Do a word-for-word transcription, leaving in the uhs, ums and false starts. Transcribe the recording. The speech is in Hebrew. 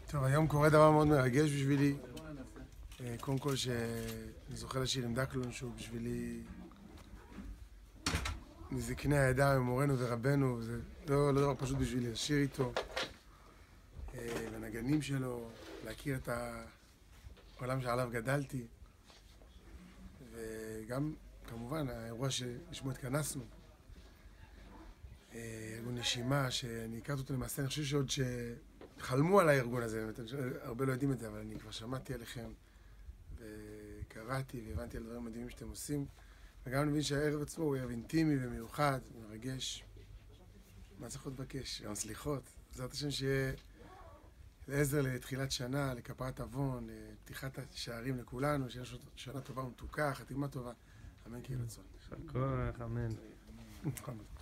טוב, היום קורה דבר מאוד מרגש בשבילי. קודם כל שאני זוכה לשיר עם דקלון, שהוא בשבילי מזקני העדה, ממורנו ורבנו, וזה לא, לא דבר פשוט בשבילי לשיר איתו. והנגנים שלו, להכיר את העולם שעליו גדלתי. וגם, כמובן, האירוע שלשמו התכנסנו. ארגון נשימה, שאני הכרתי אותו למעשה, אני חושב שעוד שחלמו על הארגון הזה, הרבה לא יודעים את זה, אבל אני כבר שמעתי עליכם, וקראתי והבנתי על דברים מדהימים שאתם עושים, וגם אני מבין שהערב עצמו הוא ערב אינטימי ומיוחד, מרגש. מה צריך עוד לבקש? גם סליחות. בעזרת השם שיהיה לעזר לתחילת שנה, לכפרת עוון, לפתיחת השערים לכולנו, שיהיה שנה טובה ומתוקה, חתימה טובה. אמן כי רצון. יישר כוח, אמן.